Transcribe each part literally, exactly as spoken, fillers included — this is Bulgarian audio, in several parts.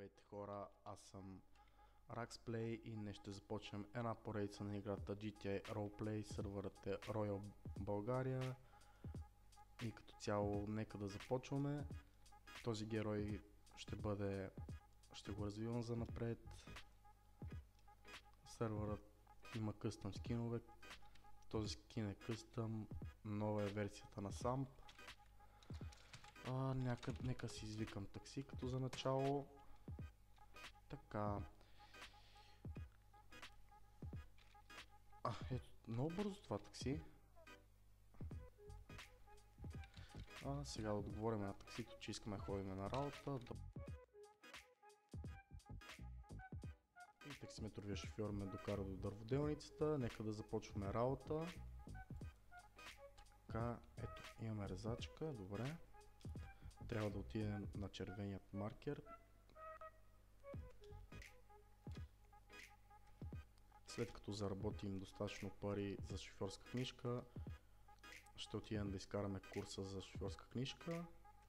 Здравейте хора, аз съм Raxplay и днес ще започнем една поредица на играта джи ти ей Roleplay, сървърът е Royal България и като цяло нека да започваме. Този герой ще бъде, ще го развивам за напред. Сървърът има къстъм скинове, този скин е къстъм, нова е версията на самп. А, няка, нека си извикам такси като за начало. Така. А, ето, много бързо това такси. А, сега да отговорим на таксито, че искаме да ходим на работа. И таксиметровия шофьор ме докара до дърводелницата. Нека да започваме работа. Така, ето, имаме резачка, добре. Трябва да отидем на червеният маркер. След като заработим достатъчно пари за шофьорска книжка, ще отидем да изкараме курса за шофьорска книжка.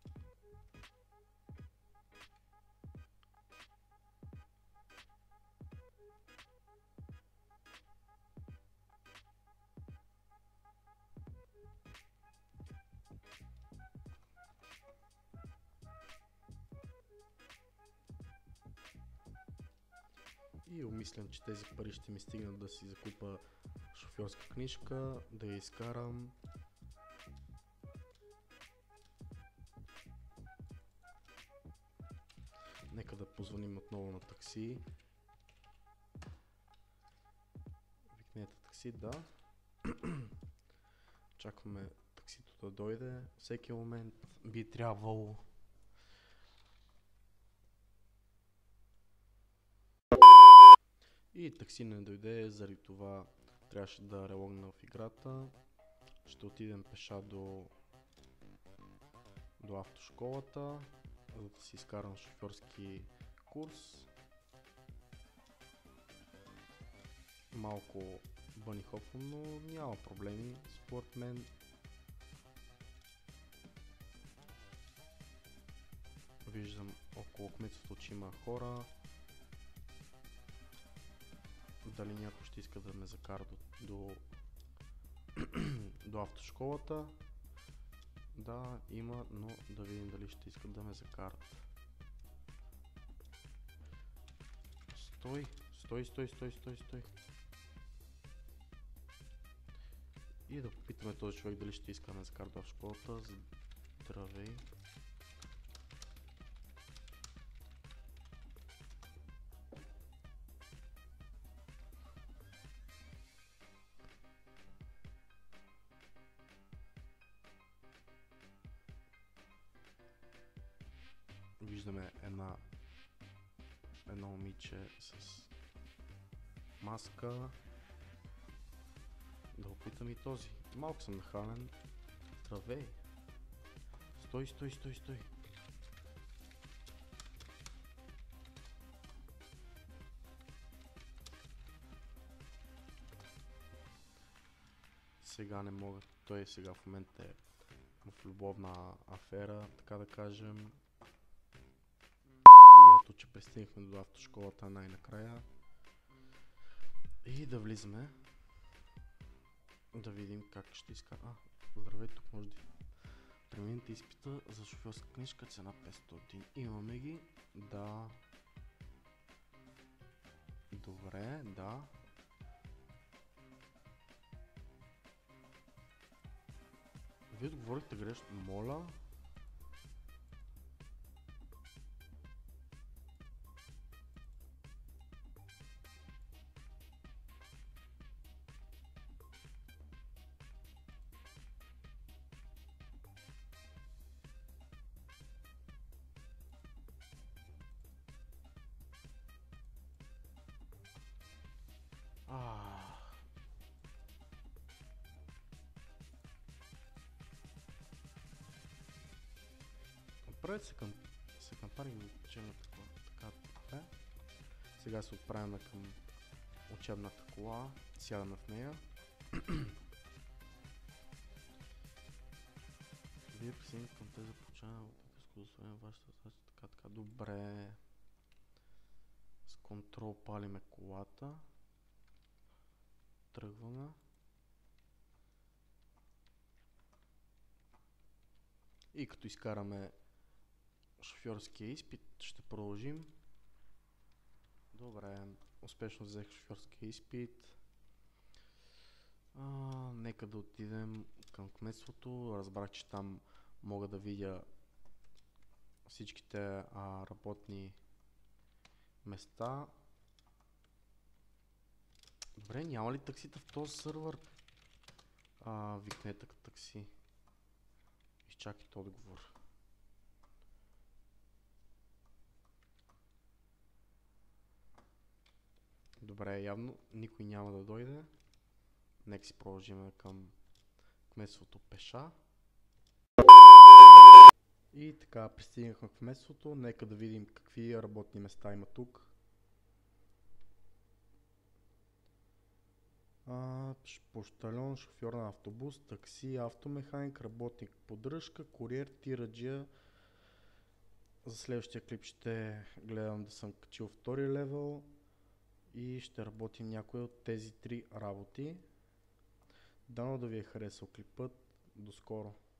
И умислям, че тези пари ще ми стигнат да си закупа шофьорска книжка, да я изкарам. Нека да позвоним отново на такси. Викнете такси, да. Чакваме таксито да дойде. Всеки момент би трябвало. И такси не дойде, заради това трябваше да релогна в играта. Ще отидем пеша до, до автошколата, за да си изкарам шофьорски курс. Малко бънихопвам, но няма проблеми според мен. Виждам около кметството, че има хора. Дали някой ще иска да ме закара до, до, до автошколата? Да, има, но да видим дали ще искат да ме закарат. Стой, стой, стой, стой, стой, стой. И да попитаме този човек дали ще иска да ме закара до автошколата. Здравей. Виждаме една едно момиче с маска. Да опитам и този. Малко съм нахален. Здравей. Стой, стой, стой, стой. Сега не мога. Той сега в момента е в любовна афера, така да кажем. И ето, че пристигнахме до автошколата най-накрая. И да влизаме. Да видим как ще иска. А, здравей, тук може да преминете изпита за шофьорска книжка, цена петстотин. Имаме ги. Да. Добре, да. Вие отговорихте грешно. Моля. Ah. Правете се към се кампани учебната кола. Така, така. Сега се отправяме към учебната кола. Сядаме в нея. Вие присъедините към тези получаване от възстановяване вашата задача. Така, така. Добре. контрол палиме колата. Тръгваме. И като изкараме шофьорския изпит, ще продължим. Добре, успешно взех шофьорския изпит. А, нека да отидем към кметството. Разбрах, че там мога да видя всичките а, работни места. Добре, няма ли таксита в този сървър? А, викнете като такси. Изчакайте отговор. Добре, явно никой няма да дойде. Нека си продължим към кметството пеша. И така, пристигнахме в кметството. Нека да видим какви работни места има тук. А, пощальон, шофьор на автобус, такси, автомеханик, работник поддръжка, куриер, тираджия. За следващия клип ще гледам да съм качил втори левел и ще работим някои от тези три работи. Дано да ви е харесал клипът. До скоро!